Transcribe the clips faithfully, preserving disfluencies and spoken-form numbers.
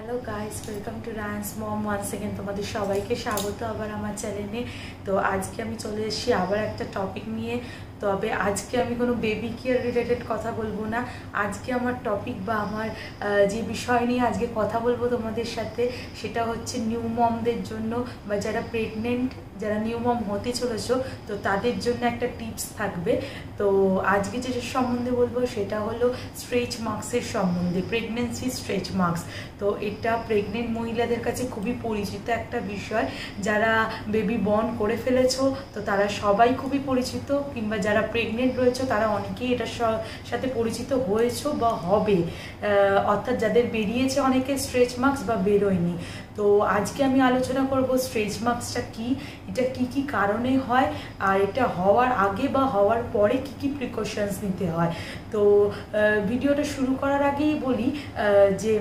Hello guys, welcome to রান্স mom once second. তোমাদের সবাইকে স্বাগত আবার আমার চ্যানেলে। তো আজকে আমি চলে এসেছি আবার একটা টপিক নিয়ে। তবে আজকে আমি কোনো বেবি কেয়ার রিলেটেড কথা বলবো না। আজকে আমার টপিক বা আমার যে বিষয় নিয়ে আজকে কথা বলবো তোমাদের সাথে, সেটা হচ্ছে নিউ মমদের জন্য বা যারা প্রেগনেন্ট, যারা নিউ মম হতে চলেছো, তো তাদের জন্য একটা টিপস থাকবে। তো আজকে যে সম্বন্ধে বলবো সেটা হলো স্ট্রেচ মার্কসের সম্বন্ধে, প্রেগনেন্সি স্ট্রেচ মার্কস। তো এটা প্রেগনেন্ট মহিলাদের কাছে খুবই পরিচিত একটা বিষয়। যারা বেবি বর্ন করে ফেলেছো তো তারা সবাই খুবই পরিচিত, কিংবা যারা প্রেগনেন্ট রয়েছে তারা অনেকেই এটার সাথে পরিচিত হয়েছো বা হবে, অর্থাৎ যাদের বেরিয়েছে অনেকে স্ট্রেচ মার্কস বা বেরোয়নি। তো আজকে আমি আলোচনা করব স্ট্রেচ মার্কসটা কি, এটা কি কি কারণে হয়, আর এটা হওয়ার আগে বা হওয়ার পরে কি কি প্রিকশনস নিতে হয়। তো ভিডিওটা শুরু করার আগেই বলি যে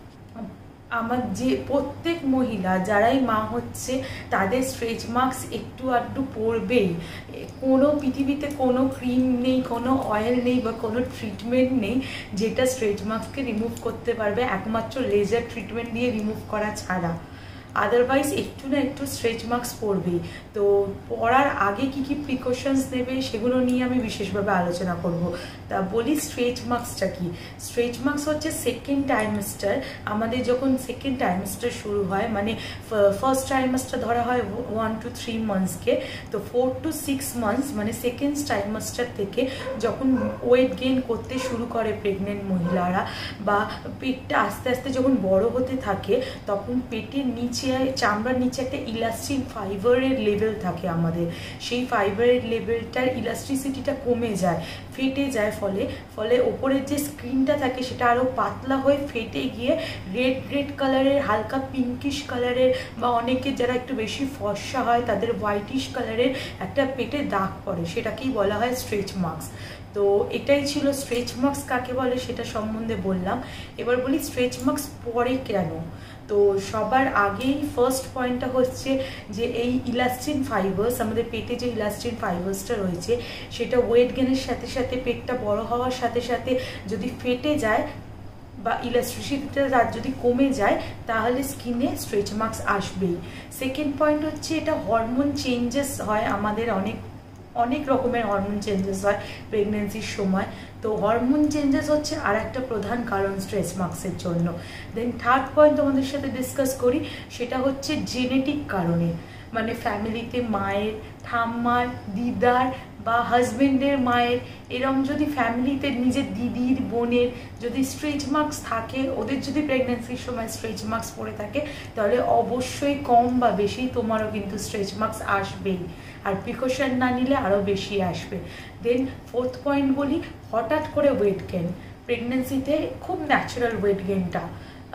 আমার যে প্রত্যেক মহিলা যারাই মা হচ্ছে তাদের স্ট্রেচ মার্কস একটু আধটু পড়বেই। কোনো পৃথিবীতে কোনো ক্রিম নেই, কোনো অয়েল নেই বা কোনো ট্রিটমেন্ট নেই যেটা স্ট্রেচ মার্কসকে রিমুভ করতে পারবে, একমাত্র লেজার ট্রিটমেন্ট দিয়ে রিমুভ করা ছাড়া। আদারওয়াইজ একটু না একটু স্ট্রেচ মার্কস পড়বেই। তো পড়ার আগে কি কি প্রিকশনস নেবে সেগুলো নিয়ে আমি বিশেষভাবে আলোচনা করব। তা বলি স্ট্রেচ মার্কসটা কি। স্ট্রেচ মার্কস হচ্ছে সেকেন্ড ট্রাইমেস্টার। আমাদের যখন সেকেন্ড ট্রাইমেস্টার শুরু হয়, মানে ফার্স্ট ট্রাইমেস্টার ধরা হয় ওয়ান টু থ্রি মান্থসকে, তো ফোর টু সিক্স মান্থস মানে সেকেন্ড ট্রাইমেস্টার থেকে যখন ওয়েট গেইন করতে শুরু করে প্রেগনেন্ট মহিলারা, বা পেটটা আস্তে আস্তে যখন বড় হতে থাকে, তখন পেটের নিচে চামড়ার নিচে একটা ইলাস্টিন ফাইবারের লেভেল থাকে আমাদের। সেই ফাইবারের লেভেলটার ইলাস্ট্রিসিটিটা কমে যায়, ফেটে যায়, ফলে ফলে ওপরের যে স্ক্রিনটা থাকে সেটা আরও পাতলা হয়ে ফেটে গিয়ে রেড রেড কালারের, হালকা পিঙ্কিশ কালারের, বা অনেকে যারা একটু বেশি ফর্সা হয় তাদের হোয়াইটিশ কালারের একটা পেটে দাগ পড়ে, সেটাকেই বলা হয় স্ট্রেচ মার্কস। তো এটাই ছিল স্ট্রেচ মার্কস কাকে বলে সেটা সম্বন্ধে বললাম। এবার বলি স্ট্রেচ মার্কস পরে কেন। তো সবার আগেই ফার্স্ট পয়েন্টটা হচ্ছে যে এই ইলাস্টিন ফাইবার্স, আমাদের পেটে যে ইলাস্টিন ফাইবার্সটা রয়েছে সেটা ওয়েট গেনের সাথে সাথে, পেটটা বড় হওয়ার সাথে সাথে যদি ফেটে যায় বা ইলাস্ট্রিসিটিটা যদি কমে যায়, তাহলে স্কিনে স্ট্রেচ মার্কস আসবেই। সেকেন্ড পয়েন্ট হচ্ছে এটা হরমোন চেঞ্জেস হয় আমাদের, অনেক অনেক রকমের হরমোন চেঞ্জেস হয় প্রেগনেন্সির সময়। তো হরমোন চেঞ্জেস হচ্ছে আর একটা প্রধান কারণ স্ট্রেচ মার্কসের জন্য। দেন থার্ড পয়েন্ট তোমাদের সাথে ডিসকাস করি, সেটা হচ্ছে জেনেটিক কারণে, মানে ফ্যামিলিতে মায়ের, ঠাম্মার, দিদার বা হাজবেন্ডের মায়ের, এরম যদি ফ্যামিলিতে নিজের দিদির, বোনের যদি স্ট্রেচ মার্কস থাকে, ওদের যদি প্রেগনেন্সির সময় স্ট্রেচ মার্কস পড়ে থাকে, তাহলে অবশ্যই কম বা বেশি তোমারও কিন্তু স্ট্রেচ মার্কস আসবেই, আর প্রিকশন না নিলে আরও বেশি আসবে। দেন ফোর্থ পয়েন্ট বলি, হঠাৎ করে ওয়েট গেইন। প্রেগনেন্সিতে খুব ন্যাচারাল ওয়েট গেইনটা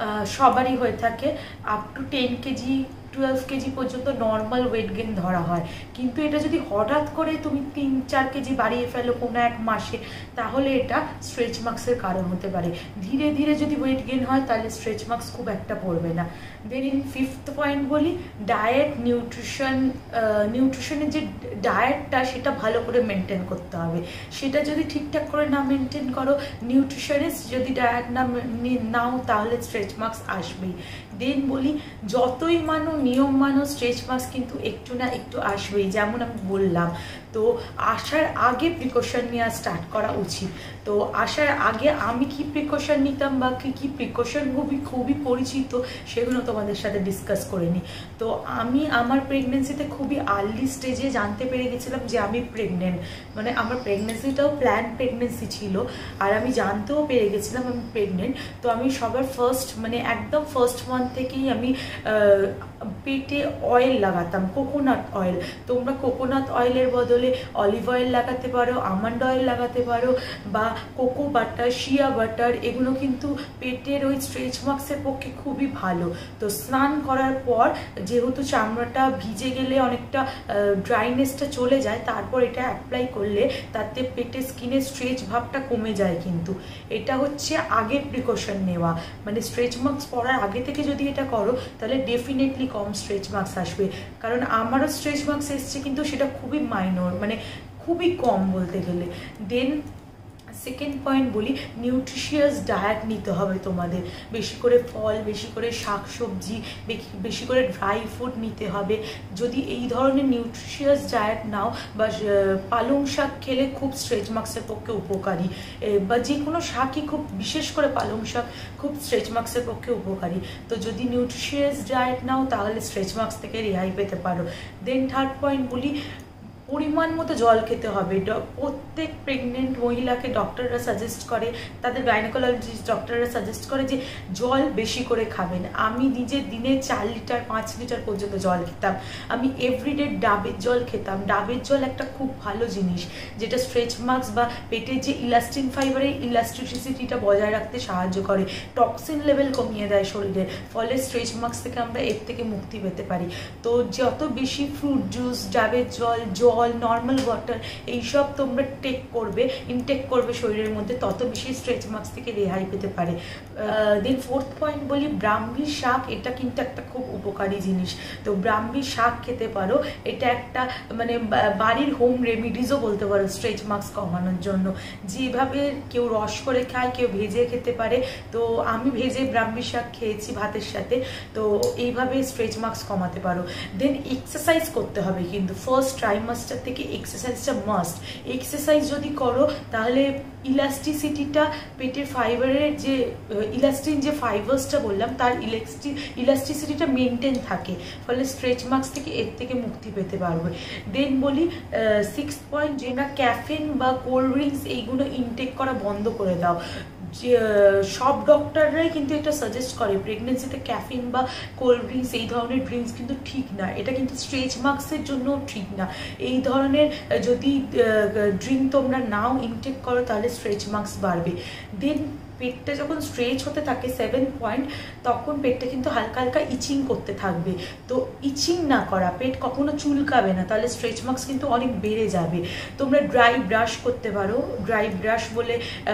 সবারই হয়ে থাকে, up to ten kg twelve kg পর্যন্ত নর্মাল ওয়েট গেইন ধরা হয়। কিন্তু এটা যদি হঠাৎ করে তুমি তিন চার কেজি বাড়িয়ে ফেলো কোনো এক মাসে, তাহলে এটা স্ট্রেচ মার্কসের কারণ হতে পারে। ধীরে ধীরে যদি ওয়েট গেইন হয় তাহলে স্ট্রেচ মার্কস খুব একটা পড়বে না। দেন ইন ফিফথ পয়েন্ট বলি ডায়েট, নিউট্রিশন। নিউট্রিশনের যে ডায়েটটা সেটা ভালো করে মেনটেন করতে হবে। সেটা যদি ঠিকঠাক করে না মেনটেন করো, নিউট্রিশনিস্ট যদি ডায়েট না নাও, তাহলে স্ট্রেচ মার্কস আসবেই। দেন বলি যতই মানো, নিয়ম মানো, স্ট্রেচ মার্কস কিন্তু একটু না একটু আসবেই, যেমন আমি বললাম। তো আসার আগে প্রিকশন নেওয়া স্টার্ট করা উচিত। তো আসার আগে আমি কি প্রিকশন নিতাম বা কী কী প্রিকশন খুবই খুবই পরিচিত, সেগুলো তোমাদের সাথে ডিসকাস করে নিই। তো আমি আমার প্রেগনেন্সিতে খুবই আর্লি স্টেজে জানতে পেরে গেছিলাম যে আমি প্রেগনেন্ট, মানে আমার প্রেগনেন্সিটাও প্ল্যান প্রেগনেন্সি ছিল, আর আমি জানতেও পেরে গেছিলাম আমি প্রেগনেন্ট। তো আমি সবার ফার্স্ট, মানে একদম ফার্স্ট মান্থ থেকেই আমি পেটে অয়েল লাগাতাম, কোকোনাট অয়েল। তোমরা কোকোনাট অয়েলের বদলে অলিভ অয়েল লাগাতে পারো, আমন্ড অয়েল লাগাতে পারো, বা কোকো বাটার, শিয়া বাটার, এগুলো কিন্তু পেটের ওই স্ট্রেচ মার্কসের পক্ষে খুবই ভালো। তো স্নান করার পর যেহেতু চামড়াটা ভিজে গেলে অনেকটা ড্রাইনেসটা চলে যায়, তারপর এটা অ্যাপ্লাই করলে তাতে পেটের স্কিনের স্ট্রেচ ভাবটা কমে যায়। কিন্তু এটা হচ্ছে আগে প্রিকশন নেওয়া, মানে স্ট্রেচ মার্কস পড়ার আগে থেকে যদি এটা করো তাহলে ডেফিনেটলি কম স্ট্রেচ মার্কস আসবে। কারণ আমারও স্ট্রেচ মার্কস এসছে, কিন্তু সেটা খুবই মাইনর, মানে খুবই কম বলতে গেলে। দেন সেকেন্ড পয়েন্ট বলি, নিউট্রিশিয়াস ডায়েট নিতে হবে তোমাদের, বেশি করে ফল, বেশি করে শাক সবজি, বেশি করে ড্রাই ফ্রুট নিতে হবে। যদি এই ধরনের নিউট্রিশিয়াস ডায়েট নাও বা পালং শাক খেলে খুব স্ট্রেচ মার্কসের পক্ষে উপকারী, বা যে কোনো শাকই খুব, বিশেষ করে পালং শাক খুব স্ট্রেচ মার্কসের পক্ষে উপকারী। তো যদি নিউট্রিশিয়াস ডায়েট নাও তাহলে স্ট্রেচ মার্কস থেকে রেহাই পেতে পারো। দেন থার্ড পয়েন্ট বলি, পরিমাণ মতো জল খেতে হবে। প্রত্যেক প্রেগনেন্ট মহিলাকে ডক্টররা সাজেস্ট করে, তাদের গাইনোকোলজিস্ট ডক্টররা সাজেস্ট করে যে জল বেশি করে খাবেন। আমি নিজে দিনে চার লিটার পাঁচ লিটার পর্যন্ত জল খেতাম। আমি এভরিডে ডাবের জল খেতাম। ডাবের জল একটা খুব ভালো জিনিস, যেটা স্ট্রেচ মার্কস বা পেটের যে ইলাস্টিন ফাইবারের ইলাস্টিসিটিটা বজায় রাখতে সাহায্য করে, টক্সিন লেভেল কমিয়ে দেয় শরীরের, ফলে স্ট্রেচ মার্কস থেকে আমরা এর থেকে মুক্তি পেতে পারি। তো যত বেশি ফ্রুট জুস, ডাবের জল, জল, নর্মাল ওয়াটার এইসব তোমরা টেক করবে, ইনটেক করবে শরীরের মধ্যে, তত বেশি স্ট্রেচ মার্কস থেকে রেহাই পেতে পারে। দেন ফোর্থ পয়েন্ট বলি, ব্রাহ্মী শাক, এটা কিন্তু একটা খুব উপকারী জিনিস। তো ব্রাহ্মী শাক খেতে পারো, এটা একটা মানে বাড়ির হোম রেমিডিজও বলতে পারো স্ট্রেচ মার্কস কমানোর জন্য। যেভাবে কেউ রস করে খায়, কেউ ভেজে খেতে পারে, তো আমি ভেজে ব্রাহ্মী শাক খেয়েছি ভাতের সাথে। তো এইভাবে স্ট্রেচ মার্কস কমাতে পারো। দেন এক্সারসাইজ করতে হবে, কিন্তু ফার্স্ট ট্রাইমাস্টার থেকে এক্সারসাইজটা মাস্ট। এক্সারসাইজ যদি করো তাহলে ইলাস্টিসিটিটা, পেটের ফাইবারের যে ইলাস্টিন যে ফাইবার্সটা বললাম তার ইলাস্টি ইলাস্টিসিটিটা মেনটেন থাকে, ফলে স্ট্রেচ মার্কস থেকে এর থেকে মুক্তি পেতে পারবে। দেন বলি সিক্স পয়েন্ট, যেটা ক্যাফেন বা কোল্ড ড্রিঙ্কস এইগুলো ইনটেক করা বন্ধ করে দাও। যে সব ডক্টররাই কিন্তু এটা সাজেস্ট করে, প্রেগনেন্সিতে ক্যাফিন বা কোল্ড ড্রিঙ্কস এই ধরনের ড্রিঙ্কস কিন্তু ঠিক না, এটা কিন্তু স্ট্রেচ মার্কসের জন্য ঠিক না। এই ধরনের যদি ড্রিঙ্ক তোমরা নাও, ইনটেক করো, তাহলে স্ট্রেচ মার্কস বাড়বে। দেন পেটটা যখন স্ট্রেচ হতে থাকে, সেভেন পয়েন্ট, তখন পেটটা কিন্তু হালকা হালকা ইচিং করতে থাকবে। তো ইচিং না করা, পেট কখনো চুলকাবে না, তাহলে স্ট্রেচ মার্কস কিন্তু অনেক বেড়ে যাবে। তোমরা ড্রাই ব্রাশ করতে পারো। ড্রাই ব্রাশ বলে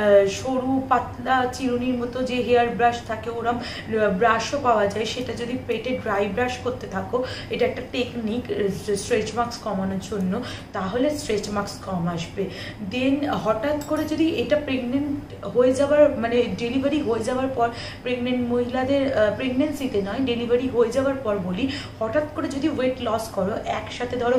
সরু পাতলা চিরুনির মতো যে হেয়ার ব্রাশ থাকে, ওরম ব্রাশও পাওয়া যায়, সেটা যদি পেটে ড্রাই ব্রাশ করতে থাকো, এটা একটা টেকনিক স্ট্রেচ মার্কস কমানোর জন্য, তাহলে স্ট্রেচ মার্কস কম আসবে। দেন হঠাৎ করে যদি এটা প্রেগনেন্ট হয়ে যাবার মানে ডেলিভারি হয়ে যাওয়ার পর, প্রেগনেন্ট মহিলাদের, প্রেগনেন্সিতে নয়, ডেলিভারি হয়ে যাওয়ার পর বলি, হঠাৎ করে যদি ওয়েট লস করো, একসাথে ধরো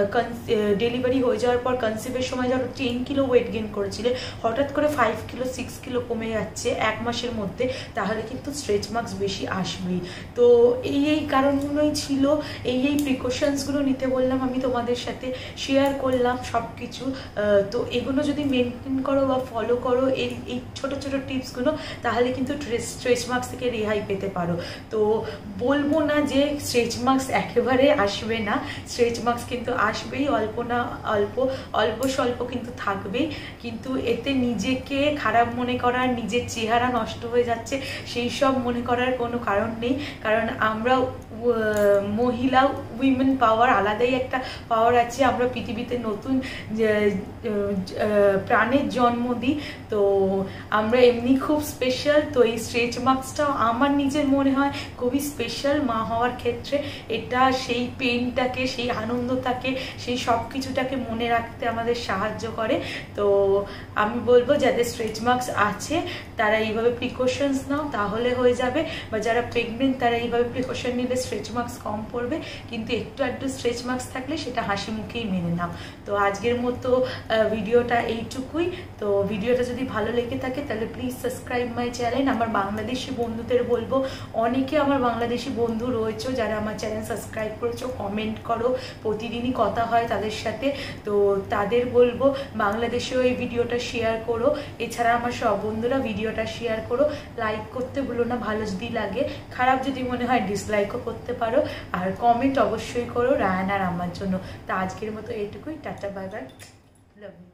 ডেলিভারি হয়ে যাওয়ার পর কনসিভের সময় ধরো টেন কিলো ওয়েট গেইন করেছিলে, হঠাৎ করে ফাইভ কিলো সিক্স কিলো কমে যাচ্ছে এক মাসের মধ্যে, তাহলে কিন্তু স্ট্রেচ মার্কস বেশি আসবেই। তো এই এই কারণগুলোই ছিল, এই এই প্রিকশনসগুলো নিতে বললাম, আমি তোমাদের সাথে শেয়ার করলাম সব কিছু। তো এগুলো যদি মেনটেন করো বা ফলো করো, এই এই ছোটো ছোটো টিপসগুলো, তাহলে কিন্তু স্ট্রেচ মার্কস থেকে রেহাই পেতে পারো। তো বলবো না যে স্ট্রেচ মার্কস একেবারে আসবে না, স্ট্রেচ মার্কস কিন্তু আসবেই, অল্প না অল্প অল্প স্বল্প কিন্তু থাকবেই। কিন্তু এতে নিজেকে খারাপ মনে করার, নিজের চেহারা নষ্ট হয়ে যাচ্ছে সেই সব মনে করার কোনো কারণ নেই, কারণ আমরা মহিলা, উইমেন পাওয়ার আলাদাই একটা পাওয়ার আছে। আমরা পৃথিবীতে নতুন প্রাণের জন্ম দিই, তো আমরা এমনি খুব স্পেশাল। তো এই স্ট্রেচ মার্কসটাও আমার নিজের মনে হয় খুবই স্পেশাল মা হওয়ার ক্ষেত্রে। এটা সেই পেনটাকে, সেই আনন্দটাকে, সেই সব কিছুটাকে মনে রাখতে আমাদের সাহায্য করে। তো আমি বলবো যাদের স্ট্রেচ মার্কস আছে তারা এইভাবে প্রিকশনস নাও, তাহলে হয়ে যাবে। বা যারা প্রেগনেন্ট তারা এইভাবে প্রিকশন নিলে স্ট্রেচ মার্কস কম পড়বে, কিন্তু একটু একটু স্ট্রেচ মার্কস থাকলে সেটা হাসি মুখেই মেনে নাও। তো আজকের মতো ভিডিওটা এইটুকুই। তো ভিডিওটা যদি ভালো লেগে থাকে তাহলে প্লিজ সাবস্ক্রাইব মাই চ্যানেল। আমার বাংলাদেশি বন্ধুদের বলবো, অনেকে আমার বাংলাদেশি বন্ধু রয়েছে যারা আমার চ্যানেল সাবস্ক্রাইব করেছো, কমেন্ট করো, প্রতিদিনই কথা হয় তাদের সাথে। তো তাদের বলবো বাংলাদেশেও এই ভিডিওটা শেয়ার করো। এছাড়া আমার সব বন্ধুরা ভিডিওটা শেয়ার করো, লাইক করতে ভুলো না ভালো যদি লাগে, খারাপ যদি মনে হয় ডিসলাইকও করতে পারো, আর কমেন্ট অবশ্যই করো রায়ান আর আমার জন্য। তো আজকের মতো এইটুকুই, tata bye bye, love you.